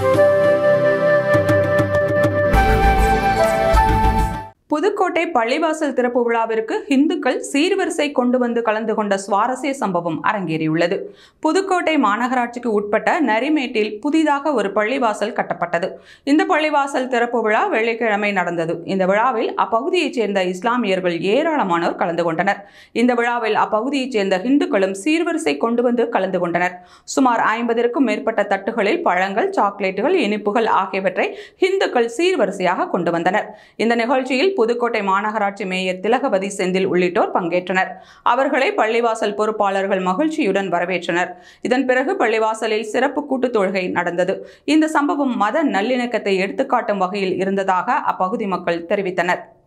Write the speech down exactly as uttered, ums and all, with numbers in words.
புதுக்கோட்டை பள்ளிவாசல் திறப்பு விழாவிற்கு இந்துக்கள் சீர்வரிசை கொண்டு வந்து கலந்து கொண்ட சுவாரஸ்ய சம்பவம் அரங்கேறியுள்ளது. புதுக்கோட்டை மாநகராட்சிக்கு உட்பட்ட நரிமேட்டில் புதிதாக ஒரு பள்ளிவாசல் கட்டப்பட்டது. இந்த பள்ளிவாசல் திறப்பு விழா வெள்ளிக்கிழமை நடந்தது. இந்த விழாவில் அப்பகுதியைச் சேர்ந்த இஸ்லாமியர்கள் ஏராளமானோர் கலந்து கொண்டனர். இந்த விழாவில் அப்பகுதியைச் சேர்ந்த இந்துக்களும் சீர்வரிசை கொண்டு வந்து கலந்து கொண்டனர். சுமார் ஐம்பதிற்கும் மேற்பட்ட தட்டுகளில் பழங்கள், சாக்லேட்டுகள், இனிப்புகள் ஆகியவற்றை இந்துக்கள் சீர்வரிசையாக கொண்டு வந்தனர். இந்த நிகழ்ச்சியில் புதுக்கோட்டை மாநகராட்சி மேயர் திலகவதி செந்தில் உள்ளிட்டோர் பங்கேற்றனர். அவர்களை பள்ளிவாசல் பொறுப்பாளர்கள் மகிழ்ச்சியுடன் வரவேற்றனர். இதன் பிறகு பள்ளிவாசலில் சிறப்பு கூட்டு தொழுகை நடந்தது. இந்த சம்பவம் மத நல்லிணக்கத்தை எடுத்துக்காட்டும் வகையில் இருந்ததாக அப்பகுதி மக்கள் தெரிவித்தனர்.